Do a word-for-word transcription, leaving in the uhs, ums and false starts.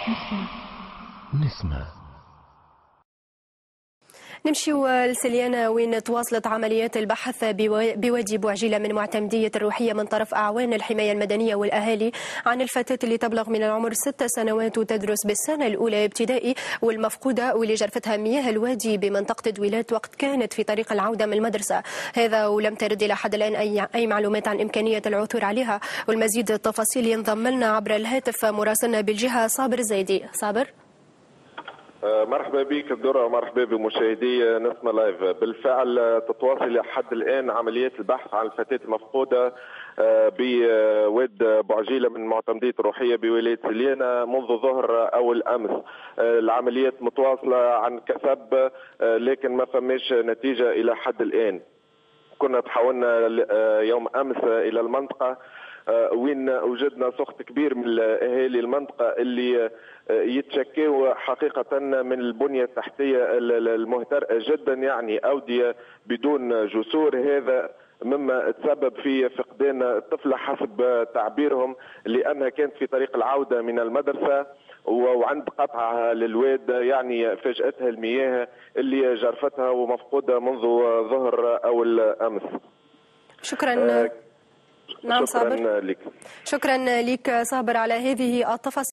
نسمة. نمشيو لسليانة وين تواصلت عمليات البحث بوادي بوعجيلة من معتمدية الروحية من طرف أعوان الحماية المدنية والأهالي عن الفتاة اللي تبلغ من العمر ست سنوات وتدرس بالسنة الأولى ابتدائي والمفقودة واللي جرفتها مياه الوادي بمنطقة دويلات وقت كانت في طريق العودة من المدرسة. هذا ولم ترد إلى حد الآن أي أي معلومات عن إمكانية العثور عليها. والمزيد التفاصيل ينضم لنا عبر الهاتف مراسلنا بالجهة صابر زيدي. صابر. مرحبا بك الدرة، مرحبا بمشاهدي نسمة لايف. بالفعل تتواصل لحد الآن عمليات البحث عن الفتاة المفقودة بواد بوعجيلة من معتمدية الروحية بولاية سليانة منذ ظهر أول أمس. العمليات متواصلة عن كسب لكن ما فماش نتيجة إلى حد الآن. كنا تحولنا يوم أمس إلى المنطقة وين وجدنا سخط كبير من اهالي المنطقه اللي يتشكوا حقيقه من البنيه التحتيه المهترئه جدا، يعني اوديه بدون جسور. هذا مما تسبب في فقدان الطفله حسب تعبيرهم، لانها كانت في طريق العوده من المدرسه وعند قطعها للواد يعني فاجأتها المياه اللي جرفتها ومفقوده منذ ظهر اول امس. شكرا. آه نعم شكرا صابر. لك. شكرا لك صابر على هذه التفاصيل.